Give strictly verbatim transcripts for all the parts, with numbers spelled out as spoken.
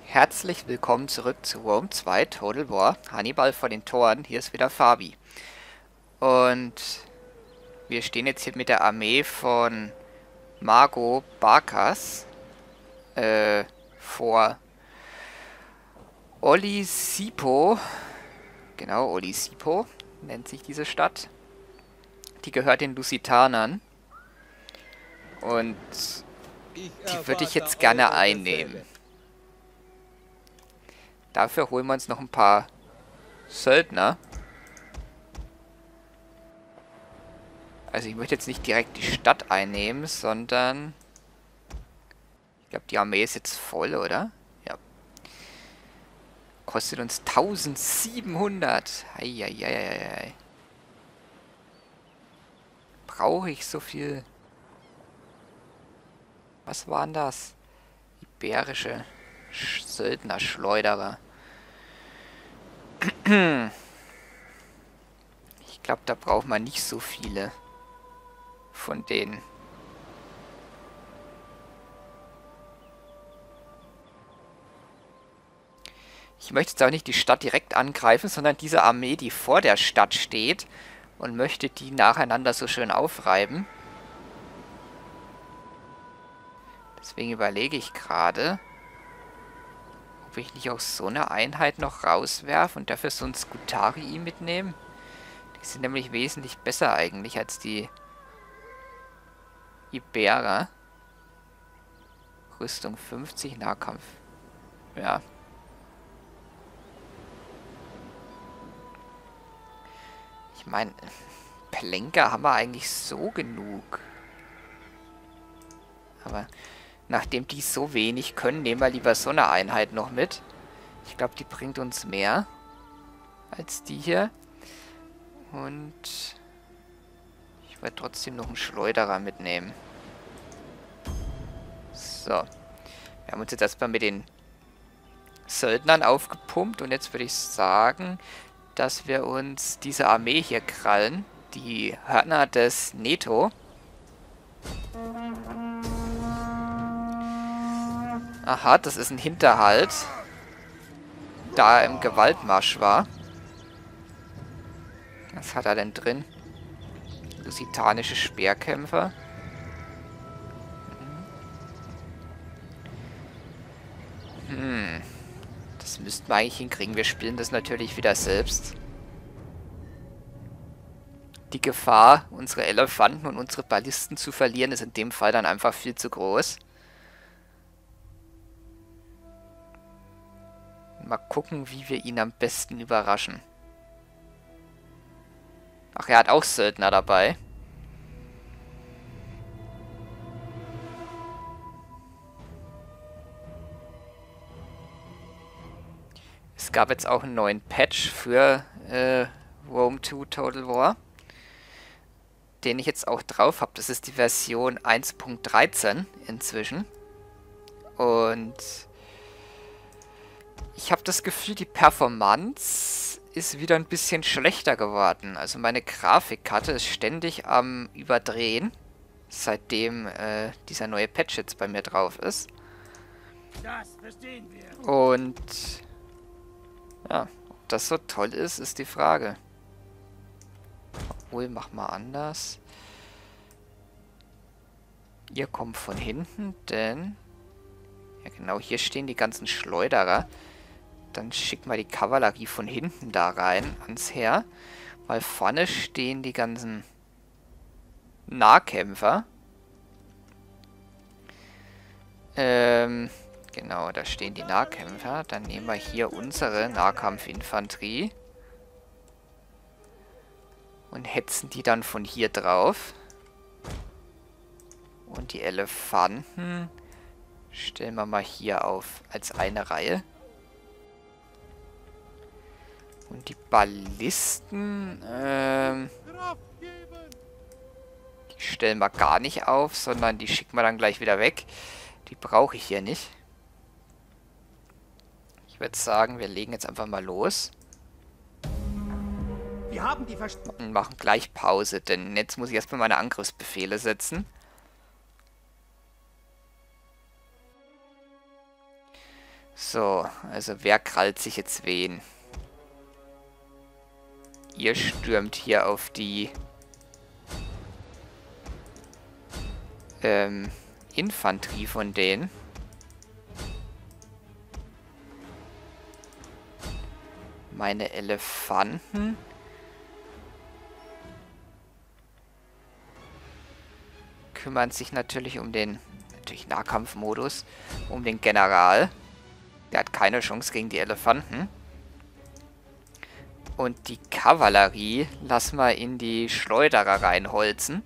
Herzlich willkommen zurück zu Rome zwei Total War. Hannibal vor den Toren. Hier ist wieder Fabi. Und wir stehen jetzt hier mit der Armee von Mago Barkas äh, vor Olisipo. Genau, Olisipo nennt sich diese Stadt. Die gehört den Lusitanern. Und die würde ich jetzt gerne einnehmen. Dafür holen wir uns noch ein paar Söldner. Also ich möchte jetzt nicht direkt die Stadt einnehmen, sondern... Ich glaube, die Armee ist jetzt voll, oder? Ja. Kostet uns eintausendsiebenhundert. Eieieiei. Brauche ich so viel? Was waren das? Iberische Söldner-Schleuderer. Ich glaube, da braucht man nicht so viele von denen. Ich möchte jetzt auch nicht die Stadt direkt angreifen, sondern diese Armee, die vor der Stadt steht, und möchte die nacheinander so schön aufreiben. Deswegen überlege ich gerade, ob ich nicht auch so eine Einheit noch rauswerfe und dafür so ein Scutarii mitnehmen. Die sind nämlich wesentlich besser eigentlich als die Iberer. Rüstung fünfzig, Nahkampf. Ja. Ich meine, Plenker haben wir eigentlich so genug. Aber nachdem die so wenig können, nehmen wir lieber so eine Einheit noch mit. Ich glaube, die bringt uns mehr als die hier. Und ich werde trotzdem noch einen Schleuderer mitnehmen. So. Wir haben uns jetzt erstmal mit den Söldnern aufgepumpt. Und jetzt würde ich sagen, dass wir uns diese Armee hier krallen. Die Hörner des Neto. Aha, das ist ein Hinterhalt. Da er im Gewaltmarsch war. Was hat er denn drin? Lusitanische Speerkämpfer. Hm. Das müssten wir eigentlich hinkriegen. Wir spielen das natürlich wieder selbst. Die Gefahr, unsere Elefanten und unsere Ballisten zu verlieren, ist in dem Fall dann einfach viel zu groß. Mal gucken, wie wir ihn am besten überraschen. Ach, er hat auch Söldner dabei. Es gab jetzt auch einen neuen Patch für äh, Rome zwei Total War, den ich jetzt auch drauf habe. Das ist die Version eins Punkt dreizehn inzwischen. Und ich habe das Gefühl, die Performance ist wieder ein bisschen schlechter geworden. Also meine Grafikkarte ist ständig am Überdrehen, seitdem äh, dieser neue Patch jetzt bei mir drauf ist. Das verstehen wir. Und ja, ob das so toll ist, ist die Frage. Obwohl, mach mal anders. Ihr kommt von hinten, denn... Ja genau, hier stehen die ganzen Schleuderer. Dann schick mal die Kavallerie von hinten da rein, ans Heer. Weil vorne stehen die ganzen Nahkämpfer. Ähm, genau, da stehen die Nahkämpfer. Dann nehmen wir hier unsere Nahkampfinfanterie. Und hetzen die dann von hier drauf. Und die Elefanten stellen wir mal hier auf als eine Reihe. Und die Ballisten, ähm, die stellen wir gar nicht auf, sondern die schicken wir dann gleich wieder weg. Die brauche ich hier nicht. Ich würde sagen, wir legen jetzt einfach mal los. Wir haben die Vers Und machen gleich Pause, denn jetzt muss ich erstmal meine Angriffsbefehle setzen. So, also wer krallt sich jetzt wen? Ihr stürmt hier auf die ähm, Infanterie von denen. Meine Elefanten kümmern sich natürlich um den natürlich Nahkampfmodus, um den General. Der hat keine Chance gegen die Elefanten. Und die Kavallerie lassen wir in die Schleuderer reinholzen.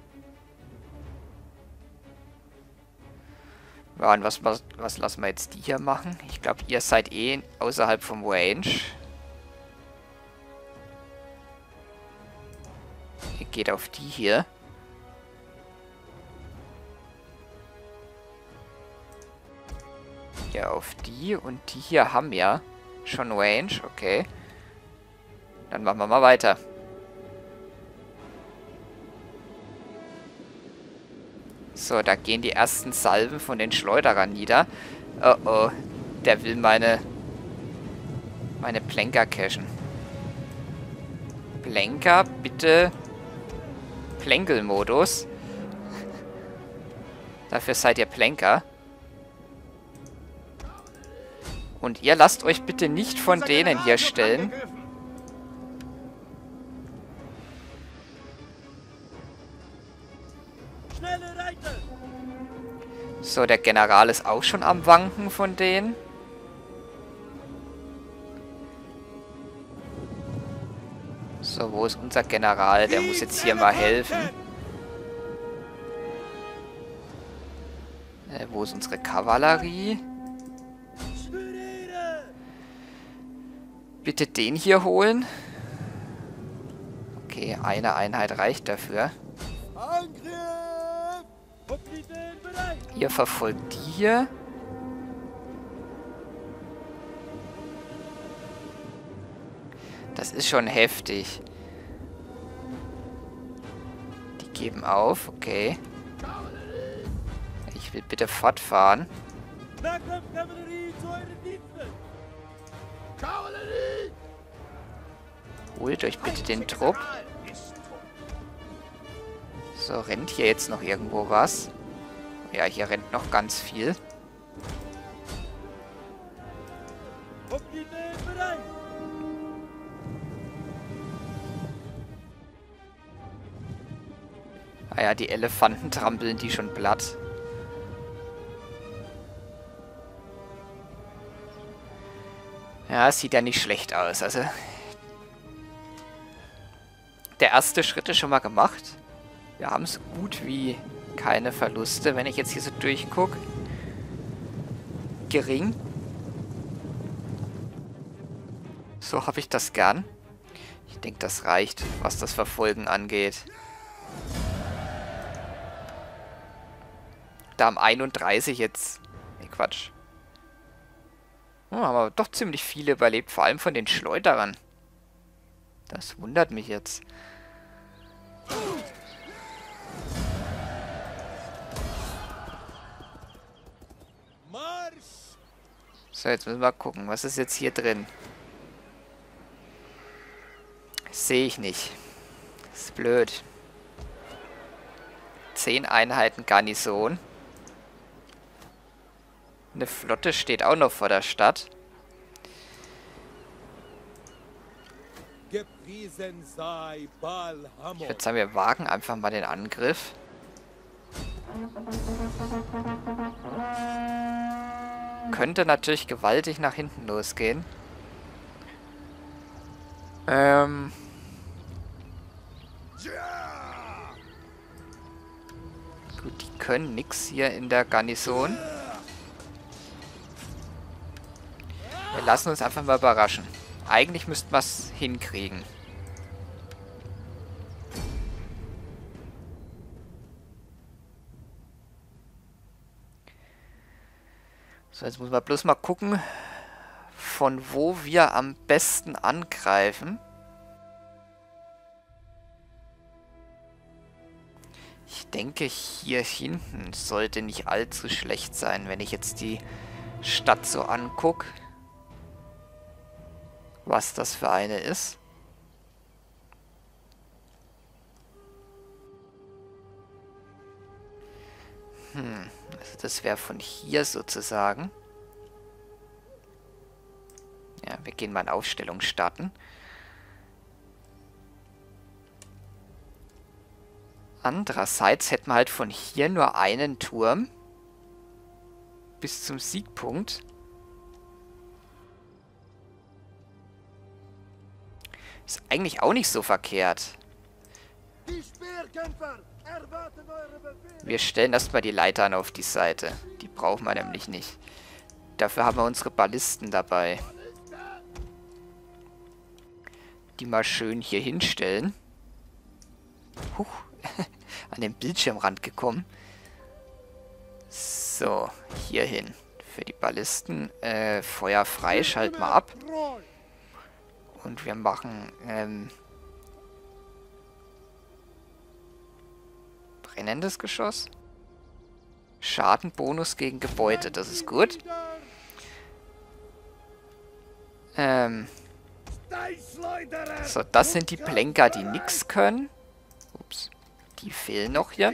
Ja, und was, was, was lassen wir jetzt die hier machen? Ich glaube, ihr seid eh außerhalb vom Range. Ihr geht auf die hier. Ja, auf die. Und die hier haben ja schon Range. Okay. Dann machen wir mal weiter. So, da gehen die ersten Salven von den Schleuderern nieder. Oh oh. Der will meine... meine Plänker cashen. Plänker, bitte... Plänkelmodus. Dafür seid ihr Plänker. Und ihr lasst euch bitte nicht von denen hier stellen. So, der General ist auch schon am Wanken von denen. So, wo ist unser General? Der muss jetzt hier mal helfen. Äh, wo ist unsere Kavallerie? Bitte den hier holen. Okay, eine Einheit reicht dafür. Ihr verfolgt die hier. Das ist schon heftig. Die geben auf, okay. Ich will bitte fortfahren. Holt euch bitte den Trupp. So, rennt hier jetzt noch irgendwo was? Ja, hier rennt noch ganz viel. Ah ja, die Elefanten trampeln die schon platt. Ja, sieht ja nicht schlecht aus. Also, der erste Schritt ist schon mal gemacht. Wir haben so gut wie keine Verluste, wenn ich jetzt hier so durchgucke. Gering. So habe ich das gern. Ich denke, das reicht, was das Verfolgen angeht. Da haben einunddreißig jetzt... Nee, Quatsch. Oh, haben aber doch ziemlich viele überlebt, vor allem von den Schleuderern. Das wundert mich jetzt. So, jetzt müssen wir mal gucken. Was ist jetzt hier drin? Sehe ich nicht. Das ist blöd. Zehn Einheiten Garnison. Eine Flotte steht auch noch vor der Stadt. Gepriesen sei Balhamon. Ich würde sagen, wir wagen einfach mal den Angriff. Könnte natürlich gewaltig nach hinten losgehen. Ähm... Gut, die können nix hier in der Garnison. Wir lassen uns einfach mal überraschen. Eigentlich müssten wir es hinkriegen. So, jetzt muss man bloß mal gucken, von wo wir am besten angreifen. Ich denke, hier hinten sollte nicht allzu schlecht sein, wenn ich jetzt die Stadt so angucke. was das für eine ist. Hm, also das wäre von hier sozusagen. Ja, wir gehen mal in Aufstellung starten. Andererseits hätten wir halt von hier nur einen Turm bis zum Siegpunkt. Ist eigentlich auch nicht so verkehrt. Die Speerkämpfer erwarten eure Befehle. Wir stellen erstmal die Leitern auf die Seite. Die brauchen wir nämlich nicht. Dafür haben wir unsere Ballisten dabei. Die mal schön hier hinstellen. Huch, an den Bildschirmrand gekommen. So, hier hin. Für die Ballisten. Äh, Feuer frei, schalten wir ab. Und wir machen, ähm... brennendes Geschoss. Schadenbonus gegen Gebäude, das ist gut. Ähm... So, das sind die Plenker, die nichts können. Ups. Die fehlen noch hier.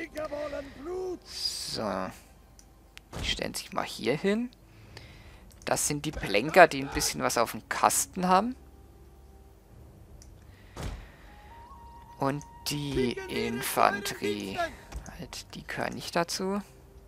So. Die stellen sich mal hier hin. Das sind die Plenker, die ein bisschen was auf dem Kasten haben. Und die Infanterie. Halt, die gehören nicht dazu.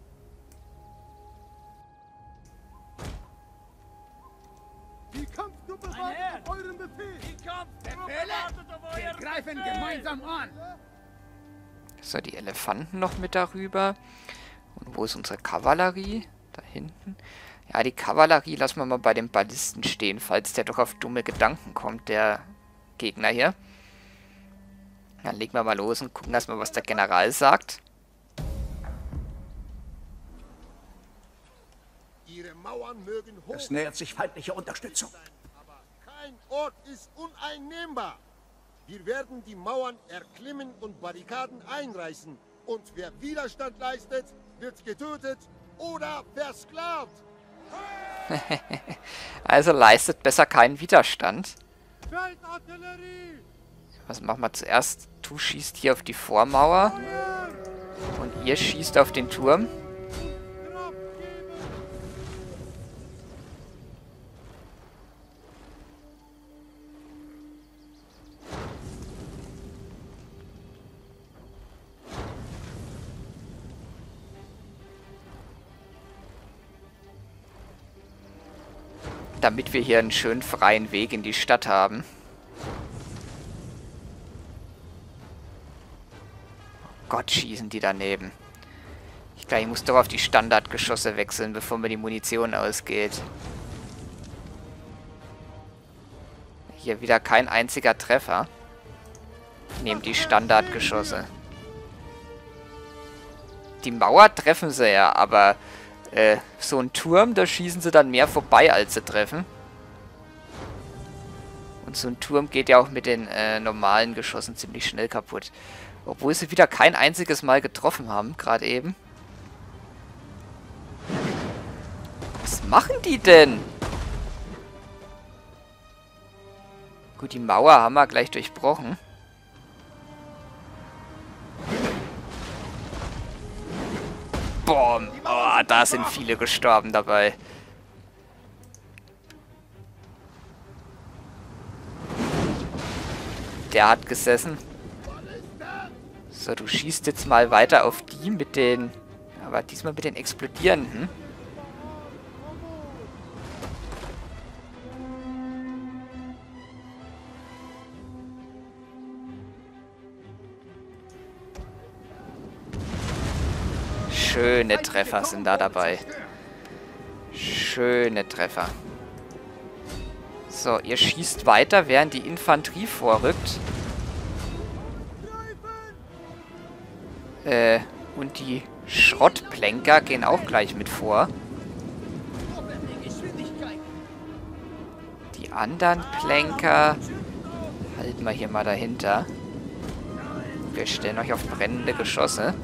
Die Kampfgruppe wartet auf euren Befehl. Die Kampfgruppe wartet auf euren Wir greifen Befehl. Gemeinsam an. So, die Elefanten noch mit darüber. Und wo ist unsere Kavallerie? Da hinten. Ja, die Kavallerie lassen wir mal bei den Ballisten stehen, falls der doch auf dumme Gedanken kommt, der Gegner hier. Dann legen wir mal los und gucken erstmal, was der General sagt. Ihre Mauern mögen hoch Es nähert sich feindliche Unterstützung. sein, aber kein Ort ist uneinnehmbar. Wir werden die Mauern erklimmen und Barrikaden einreißen. Und wer Widerstand leistet, wird getötet oder versklavt. Also leistet besser keinen Widerstand. Feldartillerie! Was machen wir zuerst? Du schießt hier auf die Vormauer. Und ihr schießt auf den Turm. Damit wir hier einen schönen freien Weg in die Stadt haben. Oh Gott, schießen die daneben. Ich glaube, ich muss doch auf die Standardgeschosse wechseln, bevor mir die Munition ausgeht. Hier wieder kein einziger Treffer. Ich nehme die Standardgeschosse. Die Mauer treffen sie ja, aber äh, so ein Turm, da schießen sie dann mehr vorbei, als sie treffen. Und so ein Turm geht ja auch mit den äh, normalen Geschossen ziemlich schnell kaputt. Obwohl sie wieder kein einziges Mal getroffen haben, gerade eben. Was machen die denn? Gut, die Mauer haben wir gleich durchbrochen. Boom. Oh, da sind viele gestorben dabei. Der hat gesessen. So, du schießt jetzt mal weiter auf die mit den... Aber diesmal mit den Explodierenden. Schöne Treffer sind da dabei. Schöne Treffer. So, ihr schießt weiter, während die Infanterie vorrückt. Äh, und die Schrottplenker gehen auch gleich mit vor. Die anderen Plenker halten wir hier mal dahinter. Wir stellen euch auf brennende Geschosse.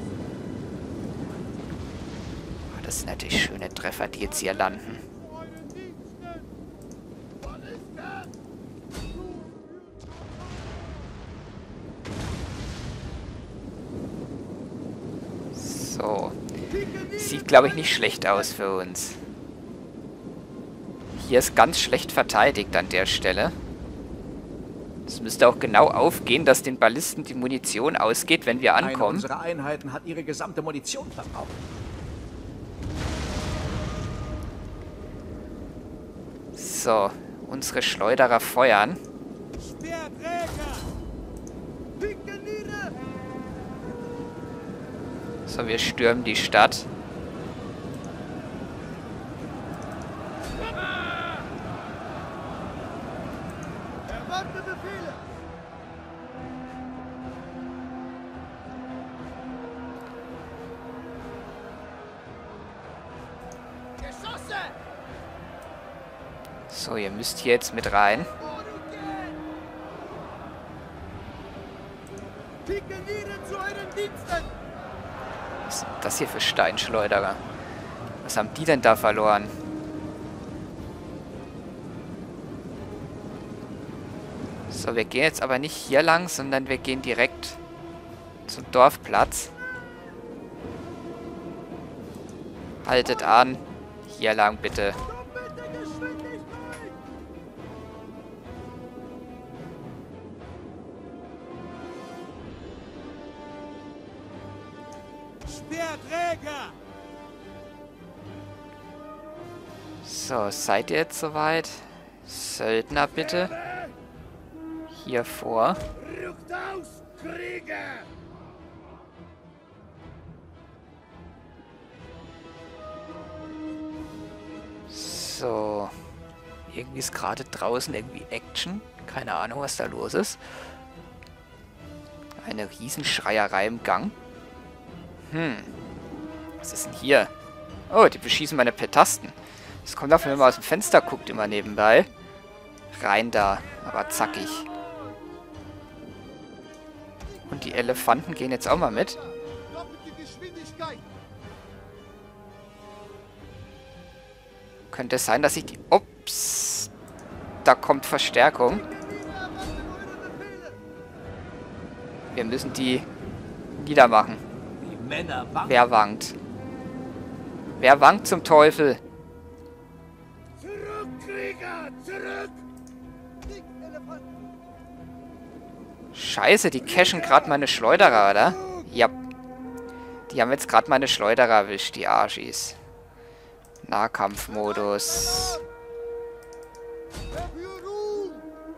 Das sind natürlich schöne Treffer, die jetzt hier landen. So. Sieht, glaube ich, nicht schlecht aus für uns. Hier ist ganz schlecht verteidigt an der Stelle. Es müsste auch genau aufgehen, dass den Ballisten die Munition ausgeht, wenn wir Eine ankommen. unserer Einheiten hat ihre gesamte Munition verbraucht. So, unsere Schleuderer feuern. So, wir stürmen die Stadt. Erwarte Befehle! Geschosse! So, ihr müsst hier jetzt mit rein. Pikeniere zu euren Diensten! Was sind das hier für Steinschleuderer? Was haben die denn da verloren? So, wir gehen jetzt aber nicht hier lang, sondern wir gehen direkt zum Dorfplatz. Haltet an. Hier lang, bitte. Doppelte Geschwindigkeit! Speerträger! So, seid ihr jetzt soweit? Söldner, bitte. Hier vor. Rückt aus, Krieger! So. Irgendwie ist gerade draußen irgendwie Action. Keine Ahnung, was da los ist. Eine Riesenschreierei im Gang. Hm. Was ist denn hier? Oh, die beschießen meine Petasten. Das kommt davon, wenn man aus dem Fenster guckt, immer nebenbei. Rein da. Aber zackig. Und die Elefanten gehen jetzt auch mal mit. Doppelte Geschwindigkeit! Könnte es sein, dass ich die... Ups. Da kommt Verstärkung. Pikeniere erwarten eure Befehle! Wir müssen die niedermachen. Die Männer wanken. Wer wankt? Wer wankt zum Teufel? Zurück, Krieger! Zurück! Sieg, Elefanten! Scheiße, die cashen gerade meine Schleuderer, oder? Ja. Die haben jetzt gerade meine Schleuderer erwischt, die Arschis. Nahkampfmodus. Für Ruhm!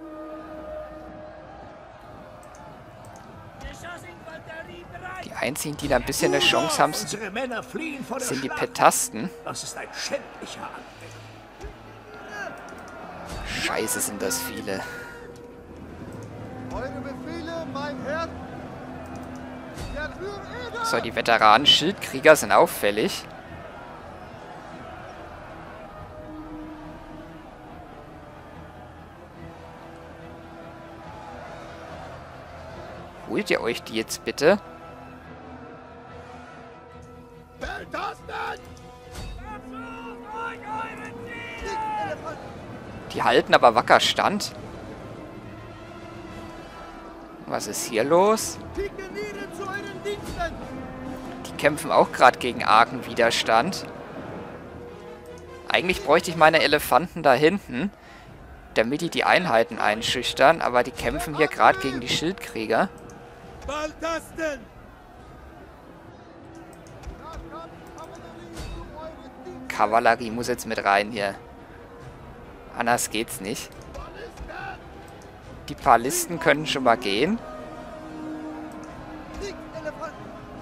Die einzigen, die da ein bisschen eine Chance haben, sind Unsere Männer fliehen vor der die Schlacht. Petasten. Das ist ein schändlicher Anblick. Scheiße, sind das viele. Eure Befehle, mein Herr! Der Führer! So, die Veteranen Schildkrieger sind auffällig. Holt ihr euch die jetzt bitte? Petasten! Sieg, Elefanten! Die halten aber wacker stand. Was ist hier los? Pikeniere zu euren Diensten! Die kämpfen auch gerade gegen argen Widerstand. Eigentlich bräuchte ich meine Elefanten da hinten, damit die die Einheiten einschüchtern, aber die kämpfen hier gerade gegen die Schildkrieger. Baltasten! Kavallerie muss jetzt mit rein hier. Anders geht's nicht. Die Ballisten können schon mal gehen. Sieg, Elefanten!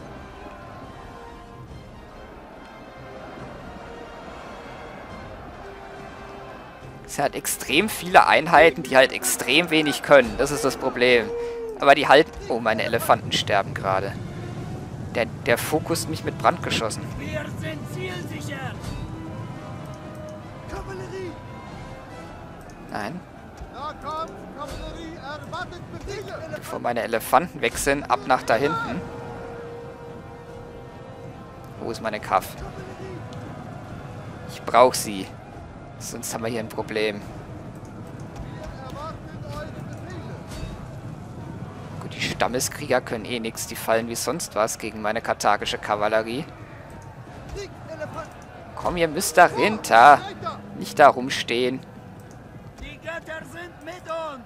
Es hat extrem viele Einheiten, die halt extrem wenig können. Das ist das Problem. Aber die halten... Oh, meine Elefanten sterben gerade. Der, der Fokus mich mit Brandgeschossen. Wir sind zielsicher! Kavallerie! Nein. Nahkampf, Kavallerie, erwartet Befehle! Bevor meine Elefanten weg sind, ab nach da hinten. Wo ist meine Kaff? Ich brauche sie. Sonst haben wir hier ein Problem. Wir erwarten eure Befehle! Gut, die Stammeskrieger können eh nichts. Die fallen wie sonst was gegen meine karthagische Kavallerie. Komm, ihr müsst da runter. Nicht da rumstehen. Die Götter sind mit uns.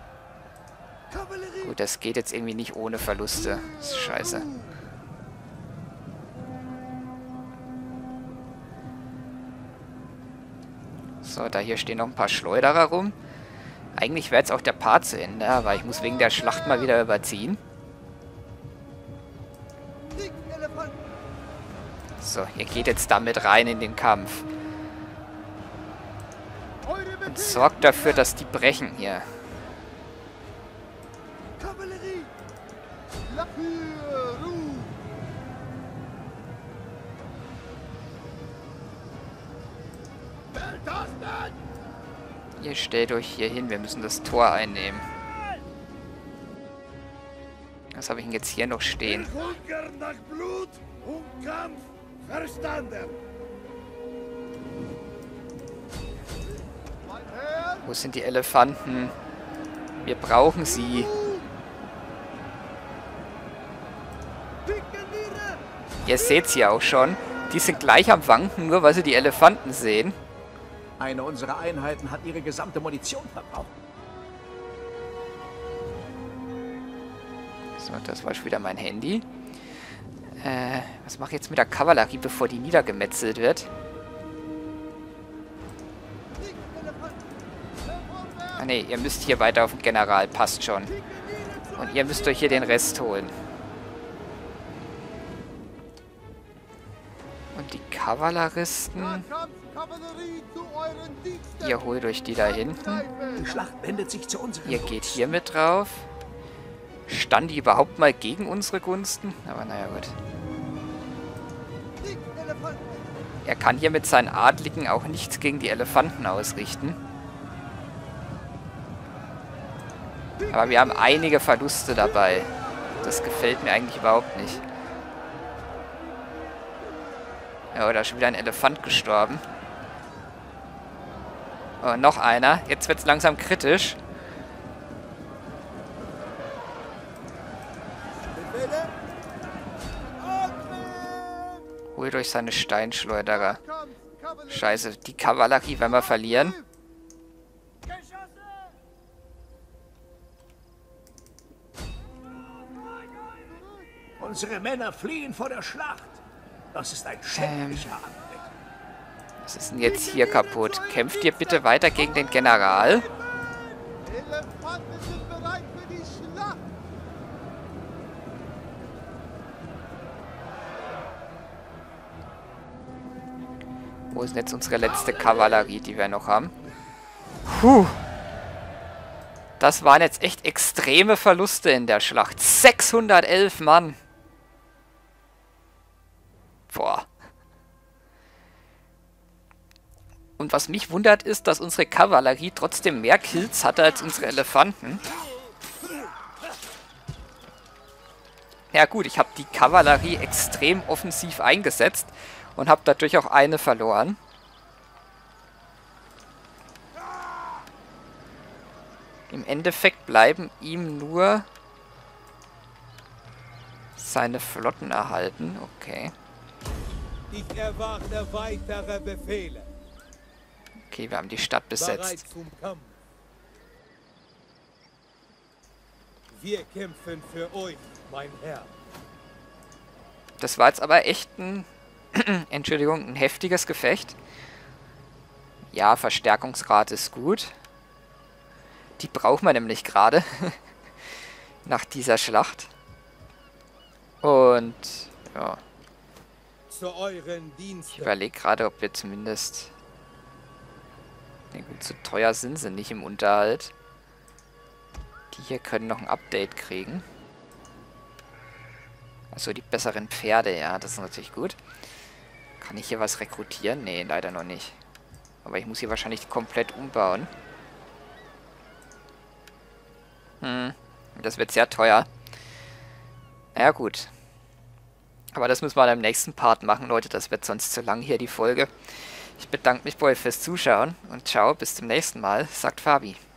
Gut, das geht jetzt irgendwie nicht ohne Verluste. Das ist scheiße. So, da hier stehen noch ein paar Schleuderer rum. Eigentlich wäre jetzt auch der Part zu Ende, aber ich muss wegen der Schlacht mal wieder überziehen. So, ihr geht jetzt damit rein in den Kampf. Und sorgt dafür, dass die brechen hier. Ihr stellt euch hier hin, wir müssen das Tor einnehmen. Was habe ich denn jetzt hier noch stehen? Hunger nach Blut und Kampf verstanden. Wo sind die Elefanten? Wir brauchen sie. Ihr seht sie auch schon. Die sind gleich am Wanken, nur weil sie die Elefanten sehen. Eine unserer Einheiten hat ihre gesamte Munition verbraucht. So, das war schon wieder mein Handy. Äh, was mache ich jetzt mit der Kavallerie, bevor die niedergemetzelt wird? Ah ne, ihr müsst hier weiter auf den General, passt schon. Und ihr müsst euch hier den Rest holen. Und die Kavalleristen... Ihr holt euch die da hinten. Die Schlacht wendet sich zu unseren Ihr geht hier mit drauf. Stand die überhaupt mal gegen unsere Gunsten? Aber naja, gut. Er kann hier mit seinen Adligen auch nichts gegen die Elefanten ausrichten. Aber wir haben einige Verluste dabei. Das gefällt mir eigentlich überhaupt nicht. Ja, da ist schon wieder ein Elefant gestorben. Oh, noch einer. Jetzt wird es langsam kritisch. Holt euch seine Steinschleuderer. Scheiße, die Kavallerie werden wir verlieren. Unsere Männer fliehen vor der Schlacht. Das ist ein schändlicher Ähm. Anblick. Was ist denn jetzt hier kaputt? Kämpft ihr bitte weiter gegen den General? Elefanten sind bereit für die Schlacht. Wo ist denn jetzt unsere letzte Kavallerie, die wir noch haben? Puh. Das waren jetzt echt extreme Verluste in der Schlacht. sechshundertelf Mann. Boah. Und was mich wundert ist, dass unsere Kavallerie trotzdem mehr Kills hatte als unsere Elefanten. Ja gut, ich habe die Kavallerie extrem offensiv eingesetzt und habe dadurch auch eine verloren. Im Endeffekt bleiben ihm nur seine Flotten erhalten. Okay. Ich erwarte weitere Befehle. Okay, wir haben die Stadt Bereit besetzt. zum Kampf. Wir kämpfen für euch, mein Herr. Das war jetzt aber echt ein, Entschuldigung, ein heftiges Gefecht. Ja, Verstärkungsgrad ist gut. Die brauchen wir nämlich gerade nach dieser Schlacht. Und ja, Zu euren ich Diensten. überlege gerade, ob wir zumindest... Ne gut, so teuer sind sie nicht im Unterhalt. Die hier können noch ein Update kriegen. Achso, die besseren Pferde, ja, das ist natürlich gut. Kann ich hier was rekrutieren? Nee, leider noch nicht. Aber ich muss hier wahrscheinlich komplett umbauen. Hm, das wird sehr teuer. Ja gut. Aber das müssen wir dann im nächsten Part machen, Leute. Das wird sonst zu lang hier, die Folge. Ich bedanke mich bei euch fürs Zuschauen und ciao, bis zum nächsten Mal, sagt Fabi.